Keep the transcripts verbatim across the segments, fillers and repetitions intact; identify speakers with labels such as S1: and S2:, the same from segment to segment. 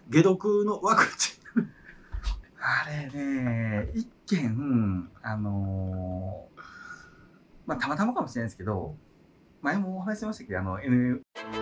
S1: 解毒のワクチン
S2: あれね、一見あのー、まあたまたまかもしれないですけど、前もお話ししましたけど、あの N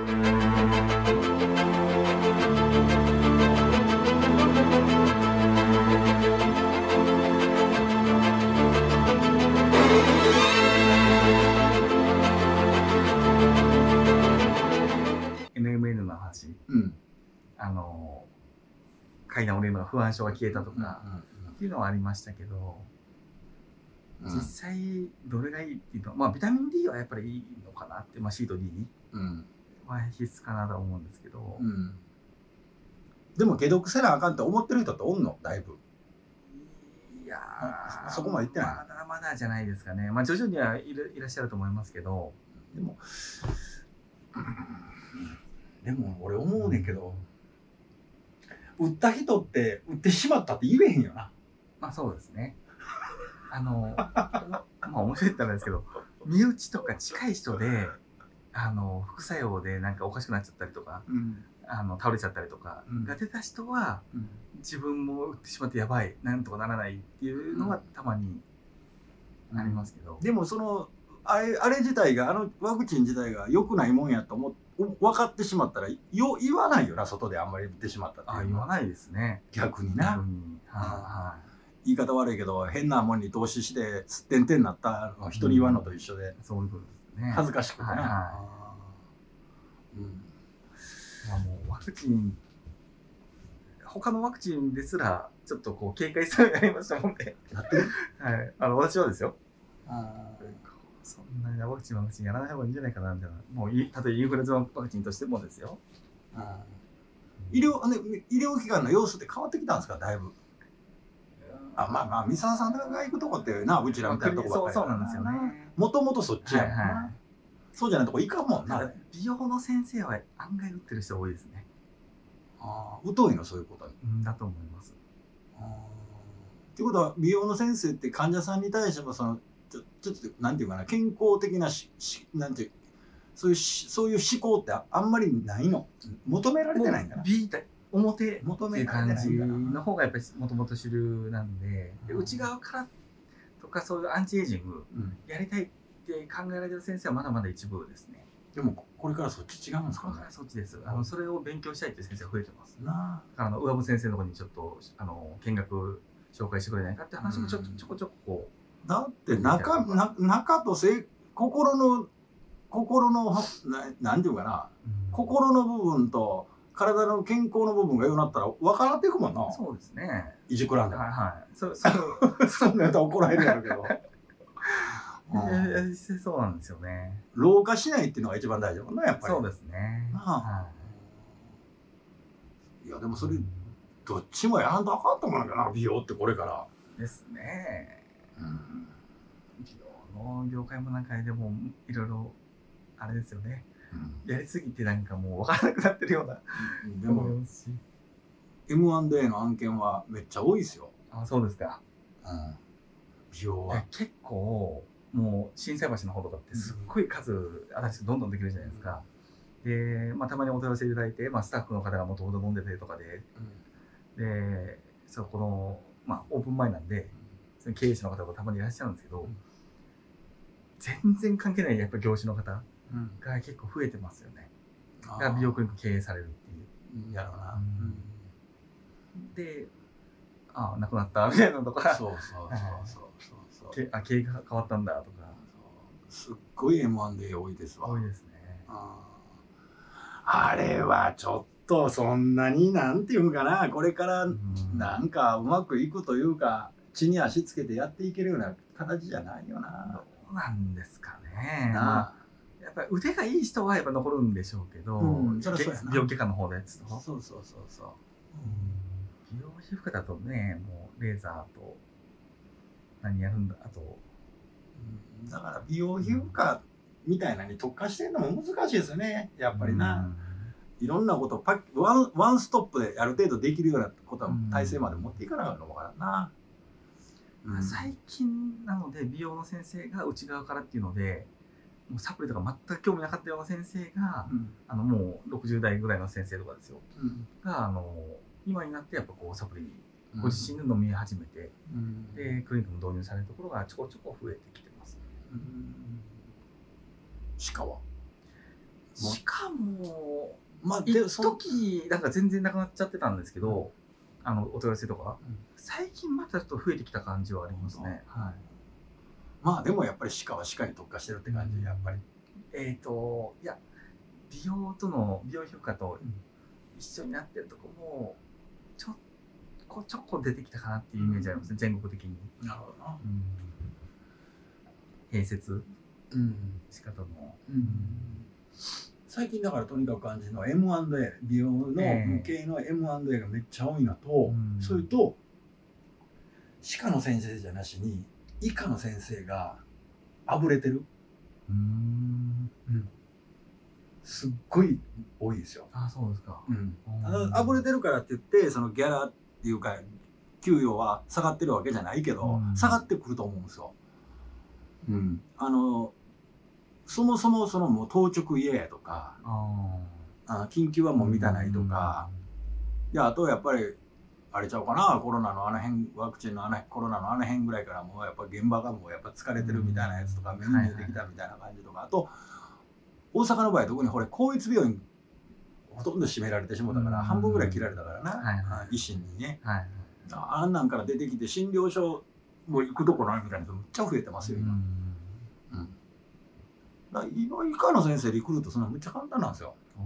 S2: エヌエムエヌ の話、
S1: うん、
S2: あの階段降りるのが不安症が消えたとか、うんうんうん、っていうのはありましたけど、うん、実際どれがいいっていうのは、まあビタミン D はやっぱりいいのかなって、まあ、C と D は必須かなと思うんですけど、うん、
S1: でも解毒せなあかんって思ってる人っておんのだいぶ。
S2: いや
S1: ーそこまでいってない。
S2: まだまだじゃないですかね。まあ徐々にはいるいらっしゃると思いますけど、
S1: でも、でも俺思うねんけど、売った人って売ってしまったって言えへんよな。
S2: まあそうですね。あのまあ面白いって言ったらですけど、身内とか近い人であの副作用でなんかおかしくなっちゃったりとか、うん、あの倒れちゃったりとかが出た人は、うん、自分も打ってしまってやばい、なんとかならないっていうのはたまにありますけど、
S1: うん、でもそのあれ、あれ自体が、あのワクチン自体が良くないもんやと思って分かってしまったらよ言わないよな、外であんまり打ってしまったっていう。
S2: あ、言わないですね、
S1: 逆にな。
S2: 逆に、はい、
S1: 言い方悪いけど変なもんに投資してすってんてんになったの人に言わんのと一緒で、
S2: うん、そういうことですね。
S1: 恥ずかしくてな、はいはい、
S2: うん、いやもうワクチン、他のワクチンですらちょっとこう警戒するようになりましたもんね。
S1: やってる
S2: はい、あの私はですよ。あ、そんなにワクチンワクチンやらない方がいいんじゃないかなみたいな。もう例えばインフルエンザワクチンとしてもですよ。
S1: あ、医療、医療機関の様子って変わってきたんですか、だいぶ。あ、まあまあ三沢さんが行くとこってな、うちらみたいなとこばっかり。
S2: そうなんですよね。
S1: もともとそっちやもんな、はいはい、そうじゃないとこ行かんもんな。
S2: 美容の先生は案外打ってる人多いですね。
S1: ああ、疎いの、そういうことに。
S2: うん、だと思います。
S1: ああ、っていうことは美容の先生って患者さんに対してもそのちょちょっとなんていうかな、健康的なししなんていうそういうそういう思考ってあんまりないの、求められてないんだな。
S2: 美表
S1: 求
S2: っていう感じの方がやっぱりもともと主流なんで、で内側からとかそういうアンチエイジングやりたいって考えられてる先生はまだまだ一部ですね。
S1: でもこれからそっち違うんですかね。
S2: これからそっちです。あのそれを勉強したいっていう先生が増えてますな。あの上部先生のところにちょっとあの見学紹介してくれないかって話もちょっとちょこちょここう。
S1: だって中な中とせ心の心のななんていうかな、うん、心の部分と体の健康の部分がようなったら分からっていくもんな。
S2: そうですね。
S1: いじくらんで。
S2: はいはい。そうそう
S1: そんなやったら怒られるやろうけど。
S2: 実際そうなんですよね。
S1: 老化しないっていうのが一番大事だもんな、やっぱり。
S2: そうですね。
S1: はい。いやでもそれどっちもやらんとあかんと思うんだけどな、美容ってこれから。
S2: ですね。うん、美容の業界もなんかでもいろいろあれですよね。うん、やりすぎてなんかもう分からなくなってるような。
S1: でも エムアンドエー の案件はめっちゃ多いですよ。
S2: あ、そうですか。
S1: うん、美容は
S2: 結構もう心斎橋の方とかってすっごい数、うん、新しくどんどんできるじゃないですか。で、まあ、たまにお問い合わせいただいて、まあ、スタッフの方がもともと飲んでてとかで、うん、でそこの、まあ、オープン前なんで、その経営者の方がたまにいらっしゃるんですけど、うん、全然関係ないやっぱ業種の方が結構増えてますよね。うん、が美容クリニック経営されるっていう。
S1: やろうな。
S2: うん、で、ああ亡くなったみたいなのとか、
S1: そうそうそうそうそうそう。
S2: あ、経営が変わったんだとか。
S1: すっごい エムアンドエー 多いですわ。
S2: 多いですね。
S1: あ, あれはちょっとそんなになんていうんかな、これからなんかうまくいくというか、地に足つけてやっていけるような形じゃないよな。
S2: どうなんですかね。まあ、やっぱり腕がいい人はやっぱ残るんでしょうけど、うん、それそうやな。美容外科の方ですと。
S1: そうそうそうそう。
S2: うん、美容皮膚科だとね、もうレーザーと何やるんだ、あと。
S1: うん、だから美容皮膚科みたいなに特化してるのも難しいですよね、やっぱりな。うん、いろんなことパッワン、ワンストップである程度できるようなことは体制まで持っていかなかったのかな。
S2: うん、最近なので美容の先生が内側からっていうので、もうサプリとか全く興味なかったような先生が、うん、あのもうろくじゅう代ぐらいの先生とかですよ、うん、があの今になってやっぱこうサプリご自身で飲み始めて、
S1: うん、
S2: でクリニックも導入されるところがちょこちょこ増えてきてます。
S1: うん、鹿は
S2: 鹿も
S1: まあ
S2: 一
S1: でその
S2: 時なんか全然なくなっちゃってたんですけど、あのお問い合わせとか、
S1: うん、
S2: 最近またちょっと増えてきた感じはありますね。はい。
S1: まあでもやっぱり鹿は鹿に特化してるって感じ、やっぱり。
S2: えっといや美容との美容皮膚科と一緒になってるとこもちょっこちょこ出てきたかなっていうイメージありますね、全国的に。
S1: なるほどな。
S2: うん、併設
S1: うん、
S2: 仕方の、
S1: うん、最近だからとにかく感じるのは エムアンドエー、 美容の向けの エムアンドエー がめっちゃ多いのと、
S2: うん、
S1: それと歯科の先生じゃなしに医科の先生があぶれてる。
S2: うーん、
S1: うん、すっごい多いですよ。
S2: あ、そうですか。
S1: うん、あのあぶれてるからって言ってそのギャラっていうか給与は下がってるわけじゃないけど、うん、下がってくると思うんですよ。うん、あのそもそもそのもう当直嫌やとか、ああ緊急はもう満たないとか、うん、であとやっぱりあれちゃうかな、コロナのあの辺ワクチンのあのコロナのあの辺ぐらいからもうやっぱ現場がもうやっぱ疲れてるみたいなやつとか目に見えてきたみたいな感じとか、あと大阪の場合特にこれ公立病院ほとんど閉められてしもうたから半分ぐらい切られたからな、はいはい、医師にね、はい、あんなんから出てきて診療所もう行くとこないみたいな人めっちゃ増えてますよ今。うん、だから今医科の先生リクルートするのめっちゃ簡単なんですよ。うん、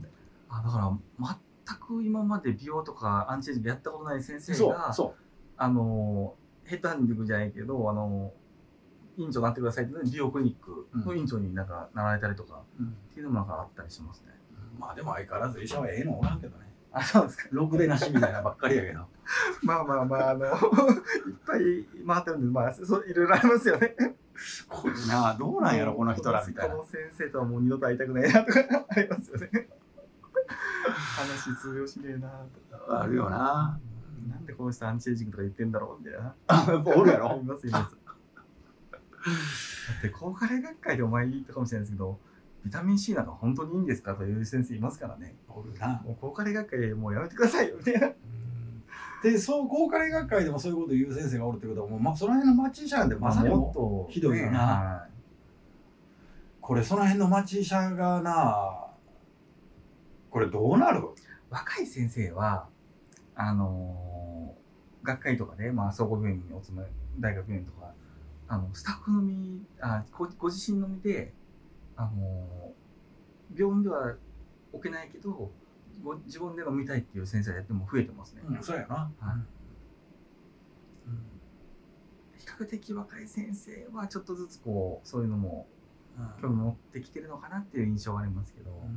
S2: あだから全く今まで美容とかアンチエイジングやったことない先生が
S1: そうそう
S2: あのヘッドハンディングじゃないけどあの院長になってくださいって美容クリニックの院長になんかなられたりとか、うん、っていうのもなんかあったりしますね。
S1: うん、まあでも相変わらず医者はええのおらんけどね。
S2: あ、そうですか。
S1: ろくでなしみたいなばっかりやけど。
S2: まあまあまああのいっぱい回ってるんでまあそういろいろありますよね。
S1: これなどうなんやろこの人らみたいな。
S2: この先生とはもう二度と会いたくないなとかありますよね。話通用しねえなとか
S1: あるよな。
S2: なんでこの人アンチエイジングとか言ってんだろうみたいな。
S1: あ、やっぱおるやろ。
S2: いますいます。だって抗加齢学会でお前言ったかもしれないですけど、ビタミン C なんか本当にいいんですかという先生いますからね。
S1: おるな。
S2: もう抗加齢学会もうやめてくださいよみたいな。
S1: で、そう抗加齢学会でもそういうこと言う先生がおるってことはもう、まあ、その辺の町医者なんてまさにもっとひどいよな。ね、はい、これその辺の町医者がな、これどうなる？
S2: 若い先生はあのー、学会とかで、まあ、総合病院にお勤め大学病院とかあのスタッフのみあ ご, ご自身のみで、あのー、病院では置けないけどご自分で飲みたいっていう先生がやっても増えてますね。
S1: うん、そうやな、はい、
S2: うん、比較的若い先生はちょっとずつこうそういうのも興味持ってきてるのかなっていう印象はありますけど、うん、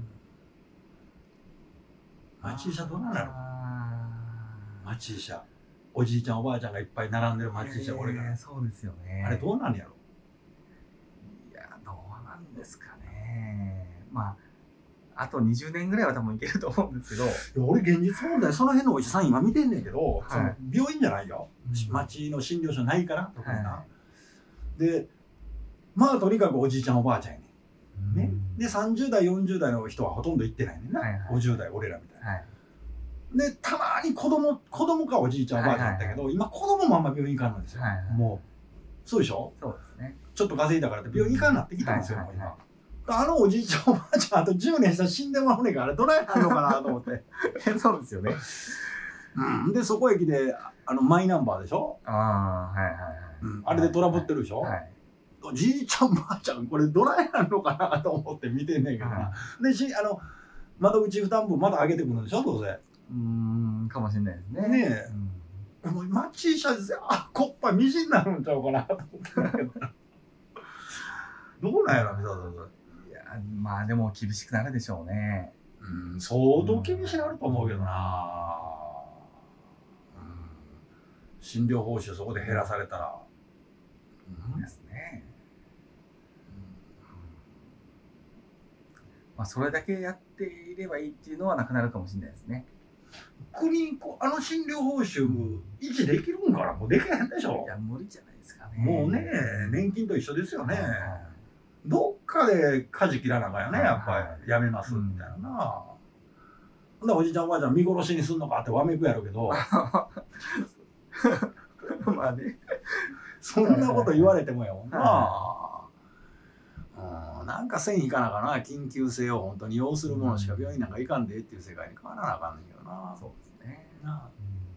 S1: 町医者どうなるの？町医者おじいちゃんおばあちゃんがいっぱい並んでる町医者、これから。
S2: そうですよね。
S1: あれどうなんやろ？
S2: いやどうなんですかね。まああとにじゅうねんぐらいは多分いけると思うんですけど、い
S1: や俺現実問題その辺のお医者さん今見てんねんけど、はい、その病院じゃないよ、うん、町の診療所ないから特にな、はい、でまあとにかくおじいちゃんおばあちゃんやねん、ね、でさんじゅう代よんじゅう代の人はほとんど行ってないねんな、はいはい、ごじゅう代俺らみたいな、はい、でたまに子供子供かおじいちゃんおばあちゃんだったけど、はいはいはい、今子供もあんま病院行かんのですよ、はいはい、もうそうでしょ。
S2: そうですね。
S1: ちょっと稼いだからって病院行かんなってきたんですよ、はいはいはい、もう今あのおじいちゃんおばあちゃんあとじゅうねんしたら死んでまうねんからあれどないなのかなと思って
S2: そうですよね、
S1: うん、でそこへ来てあのマイナンバーでしょ。
S2: ああはいはいはい、
S1: うん、あれでトラブってるでしょ、はいはい、おじいちゃんばあちゃんこれどないなのかなと思って見てんねんけどな、はい、でしあの窓口負担分また上げてくるんでしょどうせ。
S2: うーんかもしれないですね。
S1: ねえ、うん、もう町医者であこっぱみじんになるんちゃうかなと思ってんけどどうなんやろ水沢さんそれ。
S2: まあでも厳しくなるでしょうね。
S1: うん、相当厳しくなると思うけどな、うん、診療報酬そこで減らされたら、
S2: うん、ですね、うん、まあそれだけやっていればいいっていうのはなくなるかもしれないですね。
S1: 国あの診療報酬維持できるんかな。もうできないんでしょ。
S2: いや無理じゃないですかね。
S1: もうね年金と一緒ですよね、はいはい、どっかで舵切らなあかんよね、やっぱりやめますみたいな、 ほんならおじいちゃんおばあちゃん見殺しにすんのかってわめくやろうけど
S2: まあね、
S1: そんなこと言われてもやもんなあ、うん、なんか線引かなあかな、緊急性を本当に要するものしか病院なんか行かんでっていう世界に変わらなあかんねんけどな。
S2: そうですね。
S1: なあ、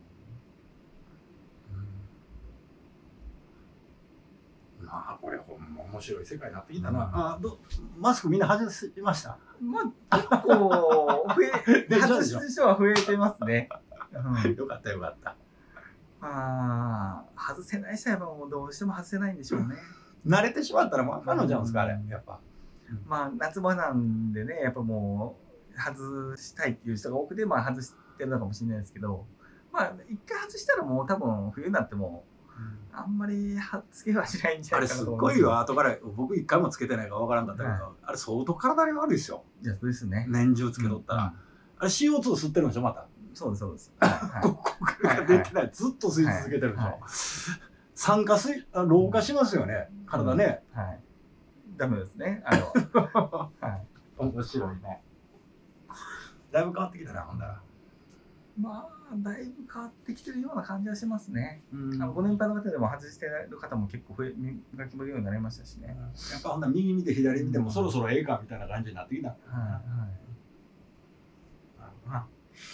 S1: うん、まあこれほんま面白い世界になってきたな、うん、あどマスクみんな外しました？
S2: まあ結構増え外す人は増えてますね、うん、
S1: よかったよかった。
S2: まあ外せない人はもうどうしても外せないんでしょうね。
S1: 慣れてしまったらもうあかんのちゃうんですか、あれやっぱ。
S2: まあ夏場なんでね、やっぱもう外したいっていう人が多くて、まあ外してるのかもしれないですけど、まあ一回外したらもう多分冬になってもあんまりつけはしないんじゃないかなと思います。
S1: あれすっごいよ、後から僕一回もつけてないからわからんかったけど、はい、あれ相当体に悪いですよ。
S2: いやそうですね。
S1: 年中つけとったら、うん、あれ シーオーツー 吸ってるんでしょまた。
S2: そうですそうです。
S1: ここから出てない、はい、ずっと吸い続けてるでしょ。はいはい、酸化水老化しますよね、体ね。
S2: うん、はい。ダメですね。あのはい。
S1: 面白いね。だいぶ変わってきたな、ほんだら。
S2: まあだいぶ変わってきてるような感じはしますね。うん、あのご年配の方でも外してる方も結構増え磨きもるようになりましたしね。
S1: やっぱほんなら右見て左見てもそろそろええかみたいな感じになってきた。はいはい。なるほどな。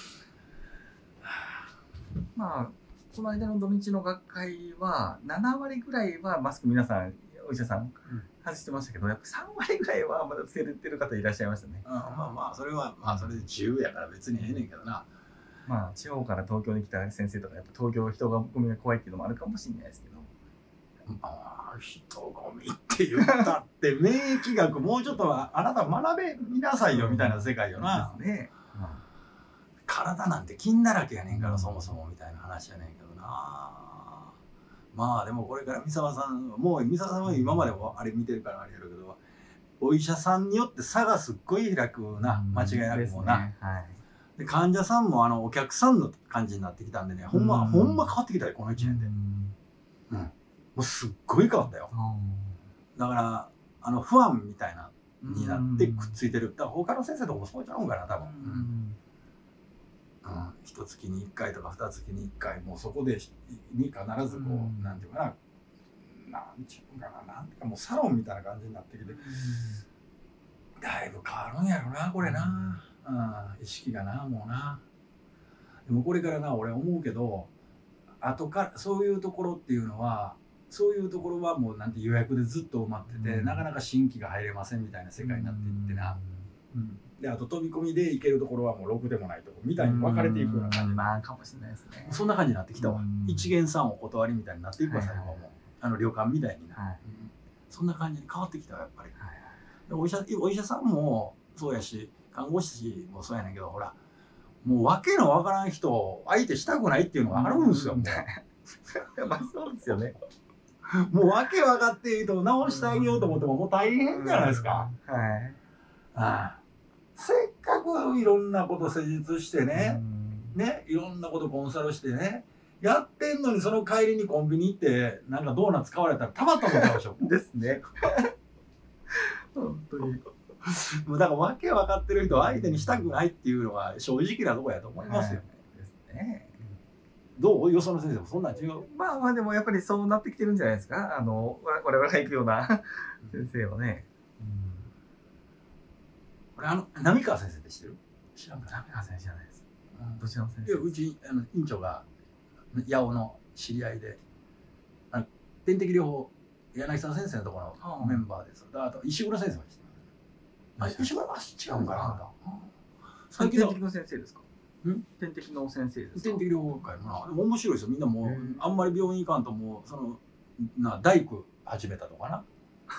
S2: まあこの間の土日の学会はななわりぐらいはマスク皆さんお医者さん外してましたけど、やっぱさんわりぐらいはまだつけてる方いらっしゃいましたね。
S1: うん、まあまあそれはまあそれで自由やから別にええねんけどな。
S2: まあ地方から東京に来た先生とかやっぱ東京人が混みが怖いっていうのもあるかもしれないですけど。
S1: ああ人混みって言ったって免疫学もうちょっとはあなた学べみなさいよみたいな世界よな。
S2: ですね。うん、
S1: 体なんて菌だらけやねんから、うん、そもそもみたいな話やねんけどな。まあでもこれから三沢さんもう三沢さんは今までもあれ見てるからあれやるけど、お医者さんによって差がすっごい開くな、間違いなくもうな。ね、はい、で患者さんもあのお客さんの感じになってきたんでね、ほんま、うん、ほんま変わってきたよこのいちねんで。うん、うん、もうすっごい変わったよ。うん、だからあの不安みたいなになってくっついてる。だから他の先生とかもそうちゃうんかな多分。うんうん、一月にいっかいとか二月にいっかいもうそこでに必ずこう、うん、なんていうかな、なんていうかな、なんていうかもうサロンみたいな感じになってきて、うん、だいぶ変わるんやろなこれな、うん、意識がなもうな。でもこれからな俺思うけど、後からそういうところっていうのはそういうところはもうなんて予約でずっと埋まってて、うん、なかなか新規が入れませんみたいな世界になっていってな。うんうんであと飛び込みで行けるところはもうろくでもないところみたいに分かれていくような感じ、
S2: まあかもしれないですね。
S1: そんな感じになってきたわ。一元さんお断りみたいになっていくわ、最後はもうあの旅館みたいにな、はいうん、そんな感じに変わってきたわやっぱり、はい、でお医者お医者さんもそうやし看護師もそうやねんけど、ほらもう訳の分からん人を相手したくないっていうのがあるんですよ。
S2: まあそうですよね。
S1: もう訳分かっていると直してあげようと思ってももう大変じゃないですか。
S2: はい
S1: ああせっかくいろんなこと施術してね、ね、いろんなことコンサルしてね、やってんのにその帰りにコンビニ行ってなんかドーナツ買われたらたまったもんちゃうでしょ。
S2: ですね。本当に。
S1: もうだから訳分かってる人を相手にしたくないっていうのは正直なとこやと思いますよ。
S2: ですね。
S1: どうよその先生もそんなん違う？
S2: まあまあでもやっぱりそうなってきてるんじゃないですか。あの我々が行くような先生はね。
S1: 俺あの浪川先生って知ってる？
S2: 知らんか。浪川先生知らないです。どちらの先生？
S1: いやうちあの院長が八尾の知り合いで、あの点滴療法柳沢先生のところのメンバーです。あと石黒先生も知ってます。あ石黒は違うんかな。
S2: 最近点滴の先生ですか？点滴の先生ですか？
S1: 点滴療法会もな面白いですよ。みんなもうあんまり病院行かんともうそのな大工始めたとかな。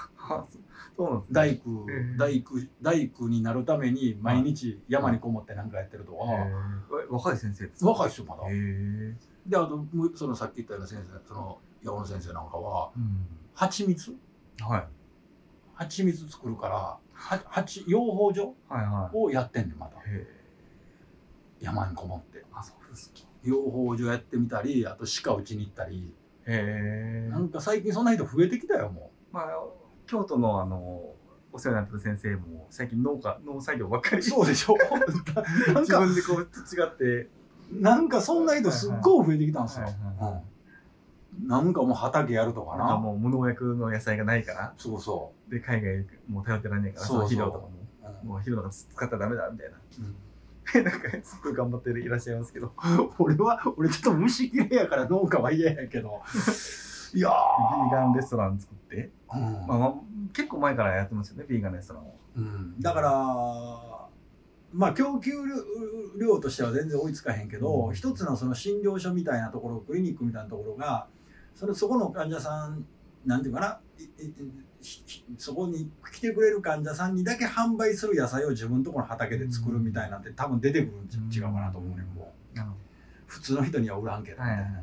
S1: 大工大工大工になるために毎日山にこもって何かやってるとか。
S2: 若い先生ですか？
S1: 若いですよまだ。であとそのさっき言ったような先生、その八尾の先生なんかは蜂蜜、はい、蜂蜜作るから蜂養蜂所をやってんねんまた。山にこもって。あそうですか。養蜂所やってみたり、あと鹿打ちに行ったり。へえ。なんか最近そんな人増えてきたよもう。
S2: まあ京都のあのお世話になってる先生も最近農家農作業ばっかり
S1: そうでしょなん
S2: 自
S1: か
S2: 分でこう違って
S1: なんかそんな人すっごい増えてきたんですよ、
S2: はいはいはい
S1: うん、なんかもう畑やるとかな、
S2: なんかもう無農薬の野菜がないから
S1: そうそ
S2: で海外もう頼ってらんねえから
S1: そうそう
S2: の肥料とかも、
S1: う、うん
S2: もう肥料なんか使ったらダメだみたいな
S1: うん
S2: なんかすっごい頑張っていらっしゃいますけど
S1: 俺は俺ちょっと虫嫌いやから農家は嫌やけどいやー
S2: ビーガンレストラン作って、
S1: うん
S2: まあまあ、結構前からやってますよねビーガンレストランを、
S1: うん、だからまあ供給量としては全然追いつかへんけど、うん、一つのその診療所みたいなところクリニックみたいなところがそれそこの患者さんなんていうかなそこに来てくれる患者さんにだけ販売する野菜を自分のところの畑で作るみたいなんて多分出てくるん違うかなと思うねんもう、うん、普通の人には売らんけどみたいな、はい、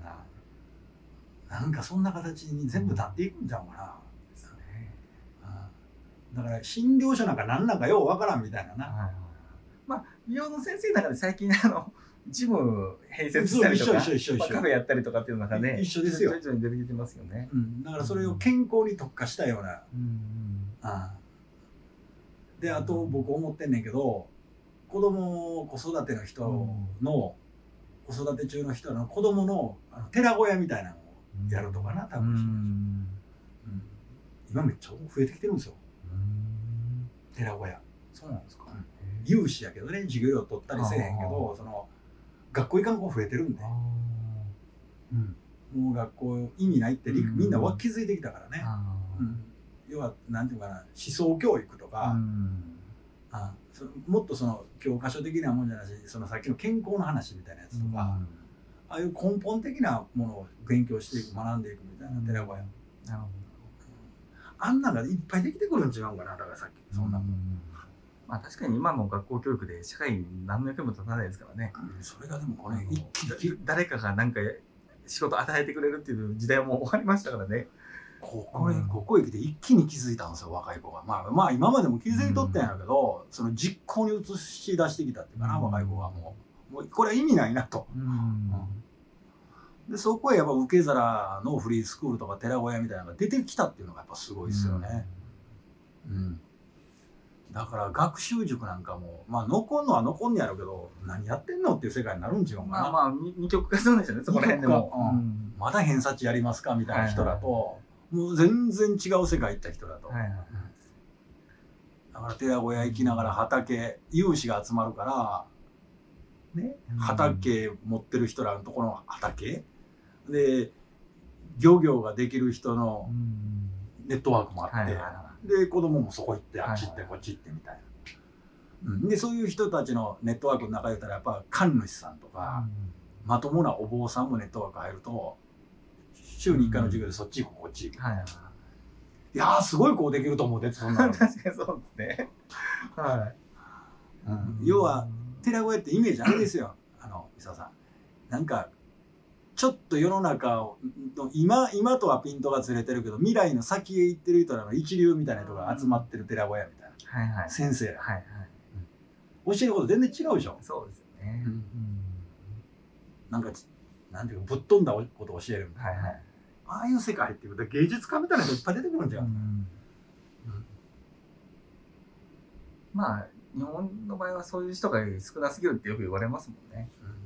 S1: なんかそんな形に全部立っていくんちゃうかな、うん、だから診療所なんか何なんかようわからんみたいなな、はい、
S2: まあ美容の先生の中で最近あのジム併設したりとか、まあ、カフェやったりとかっていう中で
S1: 一緒ですよ。
S2: 徐々に出てきてますよね。
S1: うん、だからそれを健康に特化したような。うんうん、ああであと僕思ってんねんけど、子供子育ての人の、うん、子育て中の人の子供のあの寺小屋みたいなのをやるとかな多分、うんうん、今めっちゃ増えてきてるんですよ。うん、寺小屋。
S2: そうなんですか。うん、
S1: 有志やけどね授業料取ったりせえへんけどその学校行かん子増えてるんで、うん、もう学校意味ないってみんなは気づいてきたからね、うん、要はなんていうかな思想教育とか、うん、あそもっとその教科書的なもんじゃないしそのさっきの健康の話みたいなやつとか、うん、ああいう根本的なものを勉強していく学んでいくみたいな寺小屋、うん、なるほど、あんなのがいっぱいできてくるん違うかなだからさっきそんなもん、うん
S2: まあ確かに今の学校教育で社会に何の役にも立たないですからね、
S1: うん、それがでもこれ一
S2: 気に誰かが何か仕事与えてくれるっていう時代はもう終わりましたからね
S1: ここへ、うん、ここへ来て一気に気づいたんですよ若い子が、まあ、まあ今までも気づいとったんやけど、うん、その実行に移し出してきたっていうかな、うん、若い子はもう、もうこれは意味ないなと、うんうん、でそこへやっぱ受け皿のフリースクールとか寺小屋みたいなのが出てきたっていうのがやっぱすごいですよね、うんうんだから学習塾なんかもまあ残んのは残んねやろうけど何やってんのっていう世界になるん違うかな。
S2: まあまあ二極化するんですよねそこら辺でも、
S1: うん、まだ偏差値やりますかみたいな人だと、はいはい、もう全然違う世界行った人だと、はいはい、だから寺小屋行きながら畑有志が集まるからね、うん、畑持ってる人らのところの畑で漁業ができる人のネットワークもあって、はいはいはいで子供もそこ行ってあっち行ってこっち行ってみたいな、うん、でそういう人たちのネットワークの中で言ったらやっぱ神主さんとか、うん、まともなお坊さんもネットワーク入ると週にいっかいの授業でそっち行くこっち行く、はいはい、いやーすごい子できると思うでそんなの
S2: 確かにそうですねはい、
S1: うん、要は寺小屋ってイメージあれですよあの伊沢さんなんかちょっと世の中を今今とはピントがずれてるけど未来の先へ行ってる人らの一流みたいな人が集まってる寺小屋みたいな、はいはい、先生ら、はいはいうん、教えること全然違うでしょ。
S2: そうですよね、うん、
S1: なんかなんていうかぶっ飛んだことを教えるみたいな、はいはい、ああいう世界っていうと芸術家みたいな人いっぱい出てくるんじゃん、うんうん、
S2: まあ日本の場合はそういう人が少なすぎるってよく言われますもんね、うん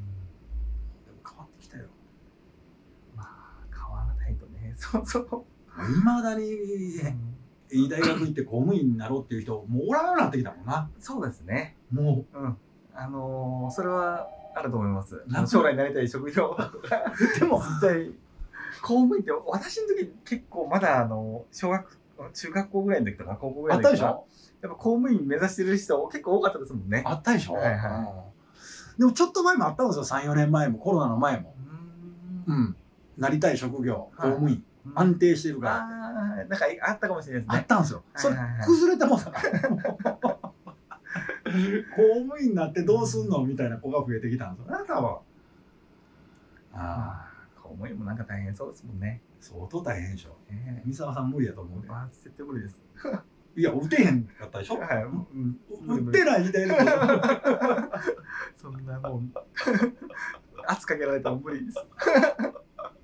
S2: そうそう
S1: いまだにいい大学行って公務員になろうっていう人もうおらんようになってきたもんな。
S2: そうですね
S1: も
S2: う、うん、あのー、それはあると思います。将来になりたい職業でも実際公務員って私の時結構まだあの小学中学校ぐらいの時とか高校ぐらいの時とかやっぱ公務員目指してる人結構多かったですもんね。
S1: あったでしょ、はいはい、でもちょっと前もあったんですよさんよねんまえもコロナの前もうん、うん、なりたい職業公務員、はい安定してるから。
S2: ああ、なんかあったかもしれないですね。
S1: あったんですよ。それ崩れてもさ、公務員になってどうすんのみたいな子が増えてきたんですよね、多分。あ
S2: あ、公務員もなんか大変そうですもんね。
S1: 相当大変でしょ。えー、三沢さん無理やと思うで。
S2: ああ、絶対無理です。
S1: いや、打てへんかったでしょ。はい、うん、打ってない時代でも。
S2: そんなもん。圧かけられたら無理です。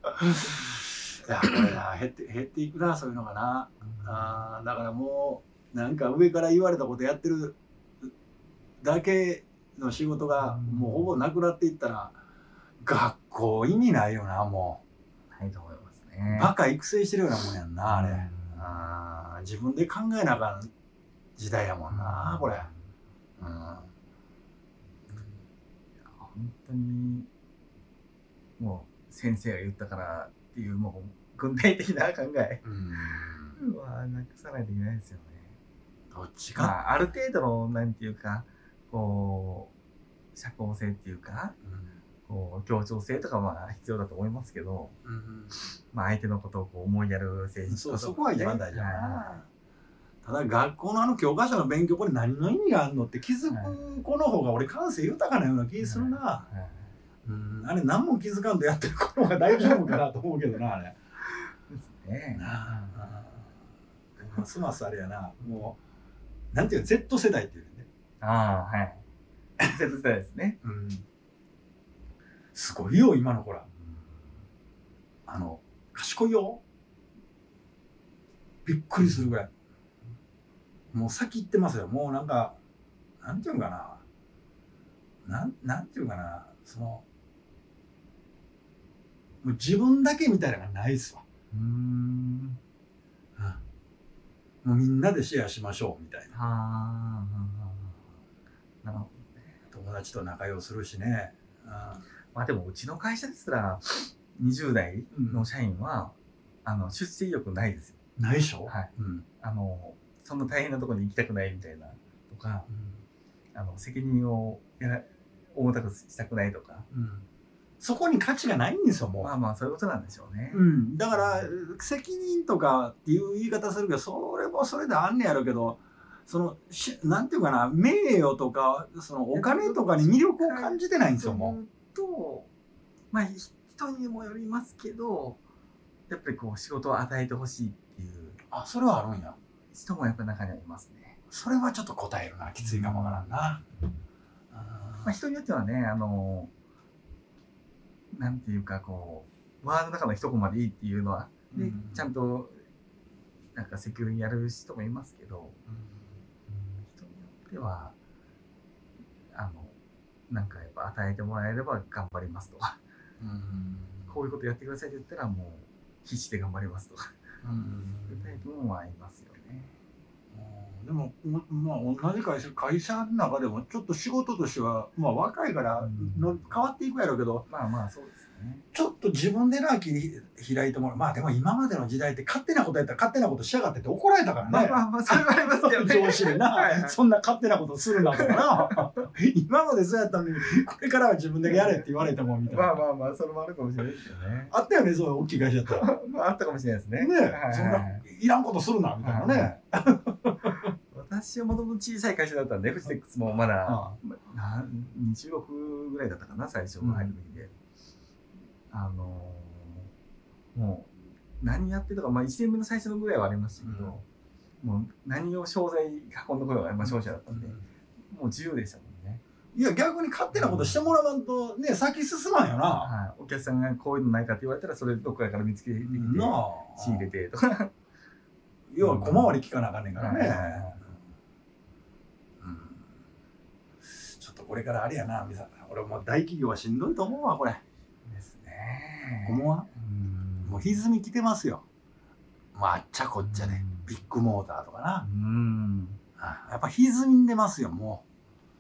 S1: いやこれな減って減っていくなそういうのがな、うん、あだからもうなんか上から言われたことやってるだけの仕事がもうほぼなくなっていったら、学校意味ないよな、も
S2: う。ないと思いますね。
S1: バカ育成してるようなもんやんな、あれ。
S2: うん、
S1: あ自分で考えなあかん時代やもんな、これ。うん、
S2: 本当にもう先生が言ったからっていうもう軍隊的な考えはなくさないといけないですよね。
S1: どっちか、
S2: まあ、ある程度のなんていうかこう社交性っていうか、うん、こう協調性とかは必要だと思いますけど、うん、まあ相手のことをこう思いやる政治とか、
S1: そう、そこは一番大事だな。ただ学校のあの教科書の勉強、これ何の意味があるのって気づく子の方が俺感性豊かなような気するな。はいはい、うん、あれ何も気づかんとやってる子の方が大丈夫かなと思うけどな、あれ。ですね。ますますあれやな、もうなんていうの Z 世代っていうね。
S2: ああ、はい。Z 世代ですね。
S1: うん。すごいよ今の子ら。あの賢いよ。びっくりするぐらい。もう先行ってますよ。もうなんかなんていうかな、なんなんていうかな、そのもう自分だけみたいなのがないっすわ。うーん、うん、もうみんなでシェアしましょうみたいな。ああ、なるほどね。友達と仲良くするしね。
S2: うん、まあでもうちの会社ですらにじゅう代の社員は、うん、あの出世意欲ないですよ。
S1: ないでしょ。
S2: はい。うん、あのそんな大変なところに行きたくないみたいなとか、うん、あの責任をやら重たくしたくないとか、うん、
S1: そこに価値がないんですよ、もう。
S2: まあまあそういうことなんでしょうね。
S1: うん、だから責任とかっていう言い方するけど、それもそれであんねやろうけど、そのしなんていうかな、名誉とかそのお金とかに魅力を感じてないんですよ、もう。
S2: と、まあ人にもよりますけど、やっぱりこう仕事を与えてほしいっていう。
S1: あ、それはあるんや。
S2: 人もやっぱり中にはいますね。
S1: それはちょっと答えるな、きついかもわからんな。うん、
S2: まあ人によってはね、あのなんていうかこうワードの中の一コマでいいっていうのは、うん、でちゃんとなんか積極的にやる人もいますけど、うん、人によってはあのなんかやっぱ与えてもらえれば頑張りますとか、うん、こういうことやってくださいって言ったらもう必死で頑張りますとか、うん、そういうタイプもありますよね。
S1: でも、まあ、同じ会社、会社の中でもちょっと仕事としては、まあ、若いからの変わっていくやろうけど、
S2: まあまあそうですね。
S1: ちょっと自分でなき開いてもらう。まあでも今までの時代って勝手なことやったら勝手なことしやがってって怒られたからね。
S2: まあまあまあそれはありますけどね。
S1: 上司でな、はいはい、そんな勝手なことするなとかな。今までそうやったのにこれからは自分でやれって言われてもみたいな。
S2: まあまあまあそれもあるかもしれないですよね。
S1: あったよね、そういう大きい会社だったら。
S2: まああったかもしれないですね。
S1: ね、はいはい、そんないらんことするなみたいなね。
S2: 私はもともと小さい会社だったんで、フジテックスもまだにじゅうおくぐらいだったかな、最初入る時で、うん、あのー、もう何やってたか、まあ、いちねんめの最初のぐらいはありましたけど、うん、もう何を商材運んだことが、まあ、商社だったんで、うん、もう自由でしたもんね。
S1: いや逆に勝手なことしてもらわんとね、先進まんよな、
S2: はい、お客さんがこういうのないかって言われたらそれどこかから見つけてきて仕入れてとか
S1: 要は小回り聞かなあかんねんからね、うん、ちょっとこれからあれやな、俺も大企業はしんどいと思うわ、これ
S2: ですね。
S1: ここはもう歪みきてますよ、まあ、あっちゃこっちゃで、ビッグモーターとかな、うん、やっぱ歪んでますよ、もう。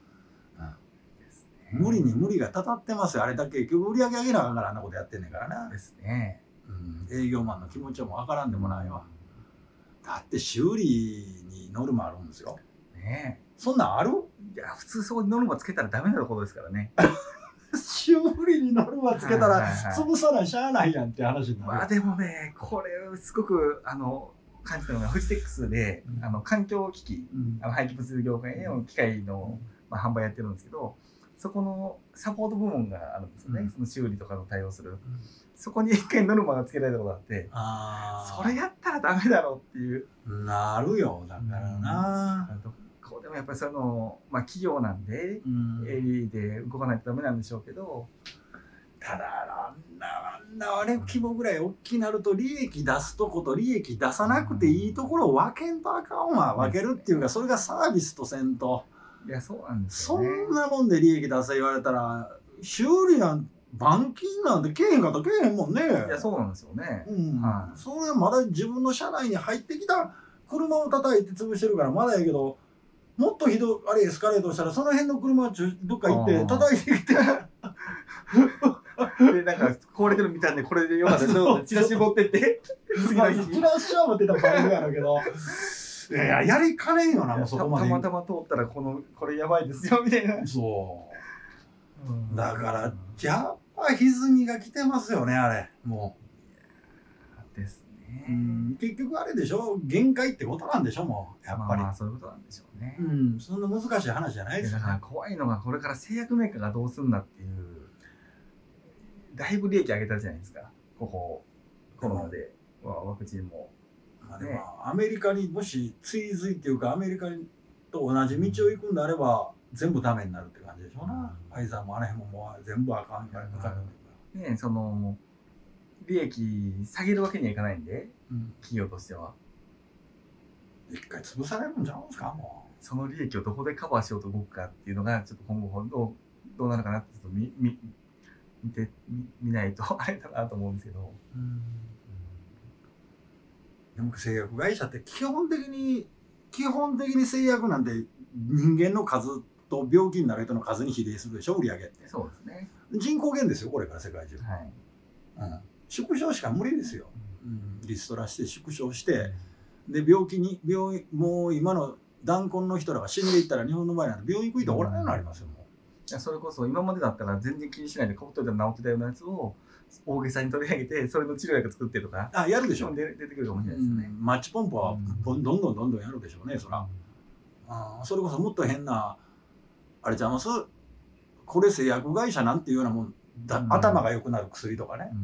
S1: 無理に無理がたたってますよ、あれだけ結局売り上げ上げなあかんからあんなことやってんねんからな。
S2: ですね。
S1: うん、営業マンの気持ちはもう分からんでもないわ。だって修理にノルマあるんですよ。ねえ。そんなんある？
S2: いや普通そこにノルマつけたらダメなことですからね。
S1: 修理にノルマつけたら潰さないしゃあないやんって話になる。
S2: まあでもね、これすごくあの感じたのがフジテックスで、うん、あの環境機器、うん、あの廃棄物業界への機械の、まあ、販売やってるんですけど。そこのサポート部門があるんですよね、うん、その修理とかの対応する、うん、そこに一回ノルマがつけられたことがあって、あそれやったらダメだろうっていう。
S1: なるよ、だからな、
S2: うん、こうでもやっぱりそういうの、まあ、企業なんで、うん、営利で動かないとダメなんでしょうけど、
S1: ただあんなあんなあれ規模ぐらい大きくなると利益出すとこと利益出さなくていいところを分けんとあかんわ。分けるっていうかそれがサービスとせんと。
S2: いやそうなんですよね。
S1: そんなもんで利益出せ言われたら修理なん板金なんてけえへんかったらけえへんもんね。
S2: いやそうなんですよね。
S1: うん、
S2: はい、
S1: それはまだ自分の車内に入ってきた車を叩いて潰してるからまだやけど、もっとひどいあれエスカレートしたらその辺の車どっか行って叩いてきて
S2: でなんか壊れてるみたいでこれでよかったらチラシ持ってって次の日に
S1: チラシは持ってたらバレるやろうけどいややりかねんよな。もうそこまで
S2: たまたま通ったらこのこれやばいですよみたいな。
S1: そう、うん、だから
S2: うん
S1: やっぱ歪みが来てますよねあれも
S2: うですね、
S1: う、うん、結局あれでしょ、限界ってことなんでしょもうやっぱり、
S2: まあ、そういうことなんでしょうね、
S1: うん、そんな難しい話じゃないですよね。
S2: だから怖いのがこれから製薬メーカーがどうすんだっていう、だいぶ利益上げたじゃないですかここコロナで、うん、ワクチンも、
S1: まあでもアメリカにもし追随っていうかアメリカと同じ道を行くんであれば全部ダメになるって感じでしょうな、うん、ファイザーもあの辺ももう全部あかんからかかる、
S2: うん、ね、その利益下げるわけにはいかないんで、うん、企業としては
S1: 一回潰されるんじゃないですか。もう
S2: その利益をどこでカバーしようと動くかっていうのがちょっと今後どうどうなるかなってちょっと見見見て 見, 見ないとあれだなと思うんですけど、うん、
S1: でも製薬会社って基本的に基本的に製薬なんて人間の数と病気になる人の数に比例するでしょ売り上げって。
S2: そうですね。
S1: 人口減ですよこれから世界中、はい、うん、縮小しか無理ですよ、うん、リストラして縮小して、で病気に病院もう今の弾痕の人らが死んでいったら日本の場合なんて病院行く人おらんようになりますよ。もう
S2: いやそれこそ今までだったら全然気にしないでかぶっといたら治ってたようなやつを大げさに取り上げてそれの治療薬作ってとか、
S1: あやるでしょ。
S2: 出てくるかもしれないですよね、
S1: うん、マッチポンプはどんどんどんどんやるでしょうねそら、うん、あそれこそもっと変なあれちゃいます、これ製薬会社なんていうようなもんだ、うん、頭が良くなる薬とかね、うん、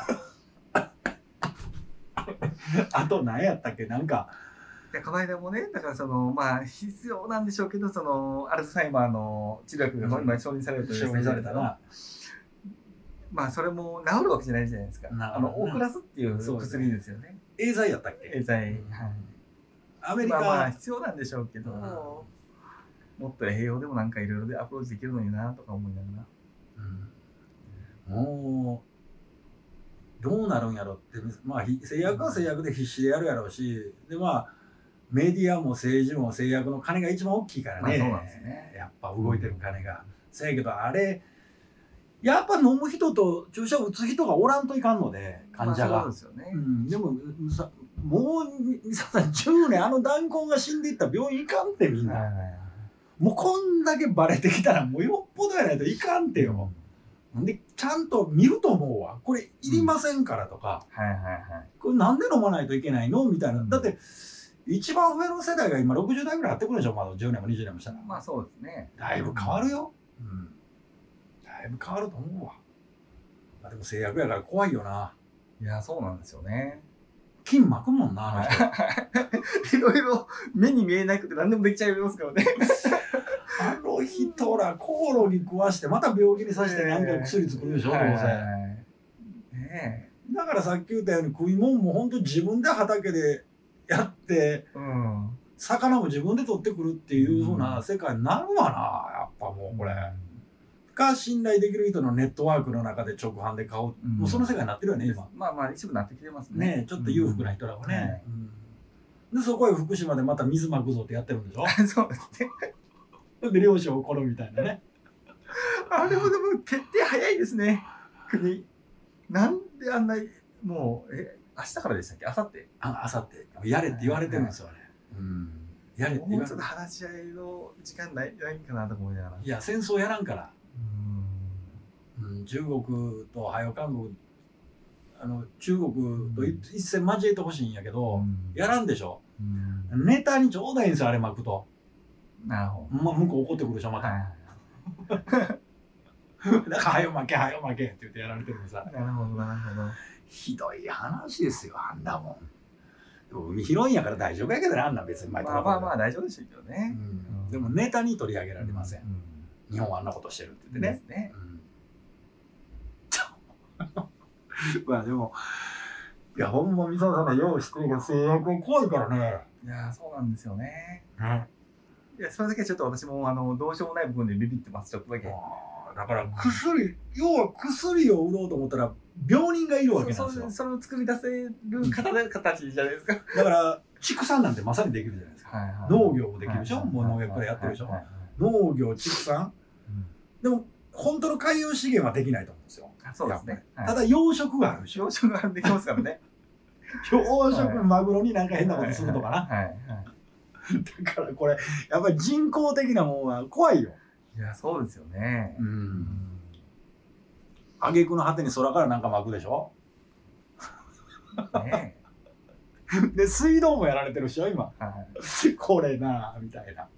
S1: あと何やったっけなんか
S2: いやこの間もねだからそのまあ必要なんでしょうけどそのアルツハイマーの治療薬が今承認されるという、
S1: 承認されたな。
S2: まあそれも治るわけじゃないじゃないですか。あのオークラスっていう薬ですよね。
S1: エーザイやったっけ？
S2: エーザイ、はい。
S1: アメリカ
S2: まあまあ必要なんでしょうけど、もっと栄養でもなんかいろいろでアプローチできるのになとか思いなが
S1: ら、うん、もうどうなるんやろって、まあ製薬は製薬で必死でやるやろうし、でまあメディアも政治も製薬の金が一番大きいからね。
S2: まあ、そうなんですね。
S1: やっぱ動いてる金が。せやけどあれやっぱ飲む人と注射を打つ人がおらんといかんので患者が。
S2: まあ、そうですよね。
S1: うん、でもさもうさじゅうねんあの弾痕が死んでいったら病院行かんってみんな。はいはいはい、もうこんだけバレてきたらもうよっぽどやないといかんってよ。うん、でちゃんと見ると思うわ。これいりませんからとか、うん、はいはいはい、これなんで飲まないといけないのみたいな。うん、だって一番上の世代が今ろくじゅう代ぐらいやってくるでしょ。まだじゅうねんもにじゅうねんもしたら。
S2: まあそうですね。
S1: だいぶ変わるよ。うん、だいぶ変わると思うわ。まあ、でも製薬やから怖いよな。
S2: いやそうなんですよね。
S1: 金巻くもんなあの
S2: 人。いろいろ目に見えなくて何でもできちゃいますからね。
S1: あの人らコオロギ食わしてまた病気にさせて何か薬作るでしょ、どうせ。ね、だからさっき言ったように食い物も本当自分で畑でやって、うん、魚も自分で取ってくるっていうふうな世界になるわな、やっぱもうこれ。か信頼できる人のネットワークの中で直販で買う、うん、もうその世界になってるよね今。
S2: まあまあ一部なってきてますね。
S1: ねちょっと裕福な人らはね、うんうん、でそこへ福島でまた水まくぞってやってるんでしょ。
S2: そうですね。
S1: で漁師を怒るみたいなね。
S2: あれもでも決定早いですね国。なんであんなもうえ明日からでしたっけ、明後日。
S1: あ明後日やれって言われてるんですよね。うん、やれって言われてる。
S2: もうちょっと話し合いの時間ないないんかなと思いながら。
S1: いや戦争やらんから。うん、中国とはよ韓国あの中国と一戦交えてほしいんやけど、うん、やらんでしょ、うん、ネタにちょうだいんですよあれ巻くと。
S2: なるほど。
S1: まあ向こう怒ってくるでしょまた。だからはよ負けはよ負けって言ってやられてるのさ。
S2: なるほどなるほど。
S1: ひどい話ですよあんなもん。でも海広いんやから大丈夫やけどねあんな別に巻いて
S2: まあまあまあ大丈夫でしょうけどね、
S1: うん、でもネタに取り上げられません、うん、日本はあんなことしてるって言ってね。ですね、 まあでもいやほんま三沢さんねよう知ってるけど製薬怖いからね。
S2: いやそうなんですよね。
S1: ね
S2: いやそれだけちょっと私もあのどうしようもない部分でビビってますちょっとだけ。
S1: だから薬要は薬を売ろうと思ったら病人がいるわけなんですよ。
S2: そ, それを作り出せる形じゃないですか。
S1: だから畜産なんてまさにできるじゃないですか。はいはい、農業もできるでしょ、はいはい、もう農業からやってるでしょ、はいはい、農業畜産、うん、でも本当の海洋資源はできないと思うんですよ。そうですね、はい、ただ養殖があるでしょ。
S2: 養殖ができますからね。
S1: 養殖マグロになんか変なことするとかな。だからこれやっぱり人工的なものは怖いよ。
S2: いやそうですよね。うん。
S1: 挙句の果てに空からなんか巻くでしょ。ねで水道もやられてるでしょ今。はい、これなみたいな。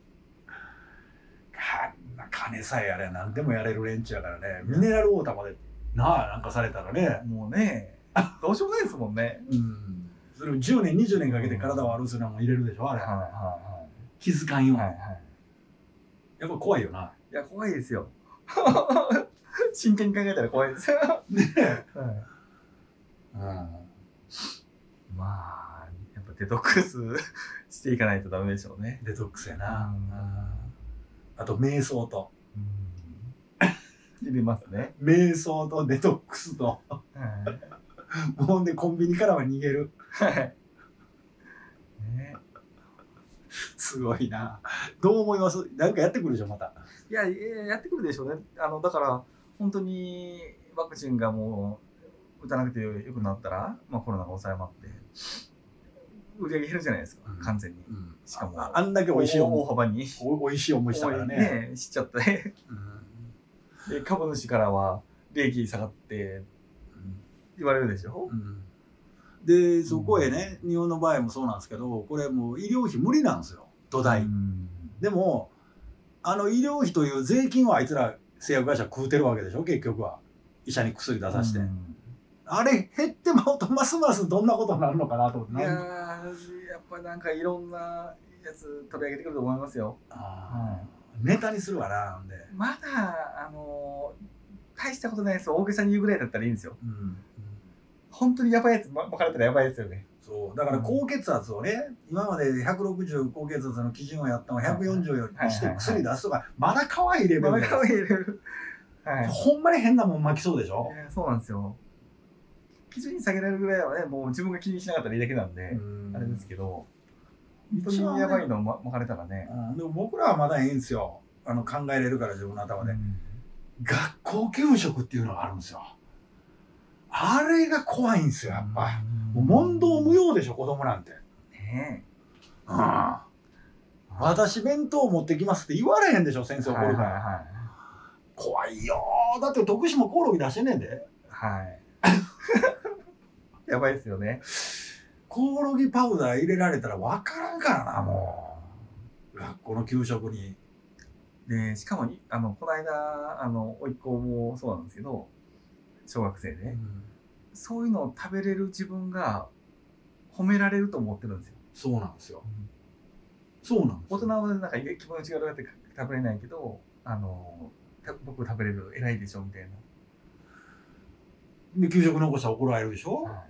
S1: 金さえやれば何でもやれる連中やからね。ミネラルウォーターまでなあなんかされたらね。
S2: もうねどうしようもないですもんね。
S1: うん。それをじゅうねんにじゅうねんかけて体を悪くするのも入れるでしょあれ。はいはいはい。気づかんよ。はいはい。やっぱ怖いよな。
S2: いや怖いですよ。真剣に考えたら怖いですよ。ねえ。はい。うん。まあやっぱデトックスしていかないとダメでしょうね。
S1: デトックスやな。あと瞑想と。
S2: 入れますね。
S1: 瞑想とデトックスと。ほんでコンビニからは逃げる。はい。ね。すごいな。どう思います？なんかやってくるでしょまた。
S2: いやいややってくるでしょうね。あのだから本当にワクチンがもう打たなくてよくなったら、まあコロナが抑えまって売り上げ減るじゃないですか、うん、完全に。うん、しかも あ, あんだけ美味しい大幅に
S1: おいしい思いしたからね。
S2: ねしちゃって、うん、で株主からは利益下がって言われるでしょ。うん、
S1: でそこへね、日本の場合もそうなんですけど、これもう医療費無理なんですよ土台。うん、でもあの医療費という税金はあいつら製薬会社食うてるわけでしょ結局は。医者に薬出させて、うん、あれ減ってまうとますますどんなことになるのかなと思って。
S2: いやーやっぱりなんかいろんなやつ取り上げてくると思いますよ。あ、
S1: うん、ネタにするわな。んで
S2: まだあの大したことないやつを大げさに言うぐらいだったらいいんですよ。うんうん、本当にやばいやつ巻かれたらやばいですよね。
S1: そうだから高血圧をね、うん、今までひゃくろくじゅう高血圧の基準をやったのをひゃくよんじゅうにして薬出すとか、まだ可愛いレベルで、まだ可愛いレベル、はい、ほんまに変なもん巻きそうでしょ。
S2: いやそうなんですよ。基準に下げられるぐらいはね、もう自分が気にしなかったらいいだけなんで、あれですけど、本当にやばいのを巻かれたらね。
S1: うん、でも僕らはまだいいんですよ。あの考えれるから自分の頭で、うん。学校給食っていうのがあるんですよ。あれが怖いんですよ、やっぱ。もう問答無用でしょ、子供なんて。ねえ。うん。私弁当持ってきますって言われへんでしょ、先生怒るから。はいはいはい、怖いよー。だって徳島コオロギ出してんねんで。はい。
S2: やばいですよね。
S1: コオロギパウダー入れられたら分からんからな、もう。学校の給食に。
S2: で、しかも、あの、この間、あの、甥っ子もそうなんですけど、小学生で、うん、そういうのを食べれる自分が褒められると思ってるんですよ。
S1: そうなんですよ。うん、そうなんですよ。
S2: 大人はなんか気持ちが悪くて食べれないけど、あの、僕食べれる偉いでしょみたいな。
S1: で、給食残したら怒られるでしょ。はい、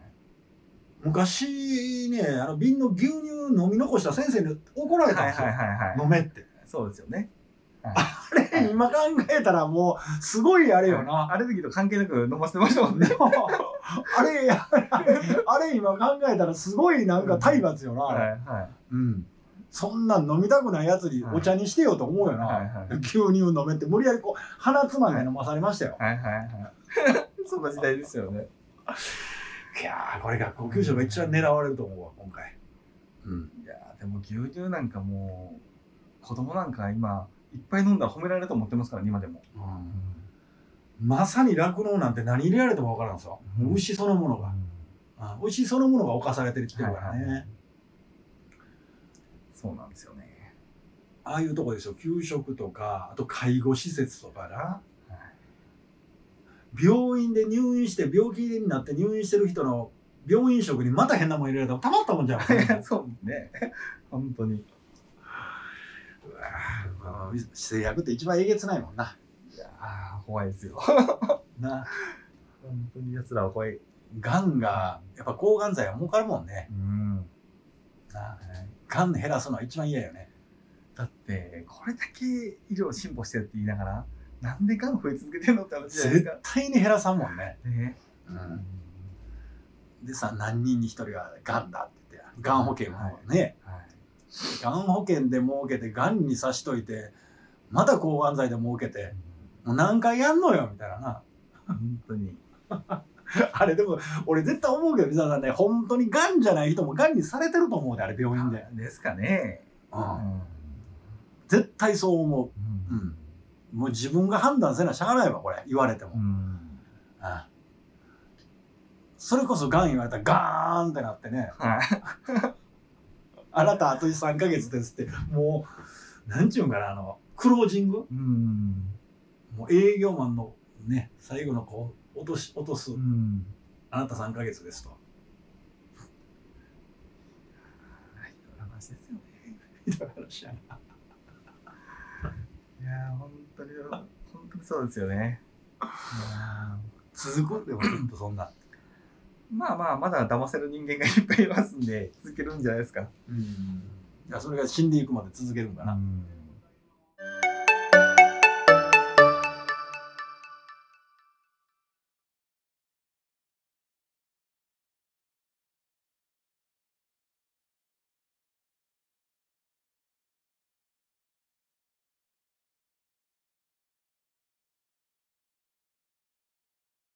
S1: 昔ね、あの瓶の牛乳飲み残した先生に怒られたんですよ。飲めって。
S2: そうですよね。
S1: はい、あれ、今考えたらもうすごいあれよな。
S2: はい、アレルギーと関係なく飲ませてましたもんね。
S1: あれ、あれ今考えたらすごいなんか体罰よな。はいはい、うん。そんなん飲みたくないやつにお茶にしてよと思うよな。はいはいはい、牛乳飲めって無理やりこう鼻つまんで飲まされましたよ。はいはいはい。
S2: そんな時代ですよね。
S1: いやーこれ学校給食が一番狙われると思うわ今回。
S2: うん。いやーでも牛乳なんかもう子供なんか今いっぱい飲んだら褒められると思ってますからね今でも。
S1: うん、まさに酪農なんて何入れられても分からんすよ。うん、牛そのものが、うん、牛そのものが侵されてきてるからね。はいはい、
S2: そうなんですよね。
S1: ああいうとこですよ。給食とかあと介護施設とかな。病院で入院して病気になって入院してる人の病院食にまた変なもん入れられたらたまったもんじゃん。
S2: そうね。本当に。
S1: うわぁ、製薬って一番えげつないもんな。
S2: いやー怖いですよ。な。本当に奴らは怖い。
S1: がんがやっぱ抗がん剤は儲かるもんね。
S2: うん
S1: ながん減らすのは一番嫌よね。
S2: だってこれだけ医療進歩してるって言いながらなんでがん増え続けてるのって話じゃないです
S1: 絶
S2: か。
S1: 対に減らさんもんね。
S2: ね、
S1: うん、でさ、何人に一人ががんだって言ってがん保険もね、
S2: はいはい、
S1: がん保険で儲けてがんにさしといてまた抗がん剤で儲けてもう何回やんのよみたいなな。
S2: 本当に
S1: あれでも俺絶対思うけど水田さんね、本当にがんじゃない人もがんにされてると思うで、あれ病院で。
S2: ですかね。
S1: うん、絶対そう思う、うん、もう自分が判断せなしゃあないわこれ言われても、うん、ああそれこそがん言われたらガーンってなってねあなたあとさんかげつですってもうなんちゅうんかな、あのクロージング、うん、もう営業マンのね最後のこう落とし落とす、うん、あなたさんかげつですと。
S2: 話ですよね。
S1: ひどい話やな。
S2: いや本当に本当にそうですよね。
S1: 続くでもちょっとそんな。
S2: まあまあまだ騙せる人間がいっぱいいますんで続けるんじゃないですか。
S1: うん。いやそれが死んでいくまで続けるんかな。うん